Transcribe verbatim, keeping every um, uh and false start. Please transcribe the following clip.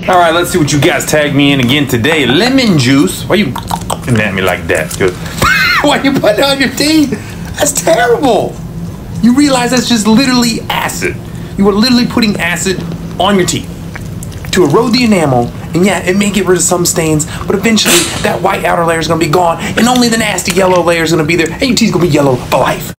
All right, let's see what you guys tagged me in again today. Lemon juice. Why you looking at me like that? Why you putting it on your teeth? That's terrible. You realize that's just literally acid. You are literally putting acid on your teeth to erode the enamel. And yeah, it may get rid of some stains, but eventually that white outer layer is gonna be gone and only the nasty yellow layer is gonna be there, and your teeth's gonna be yellow for life.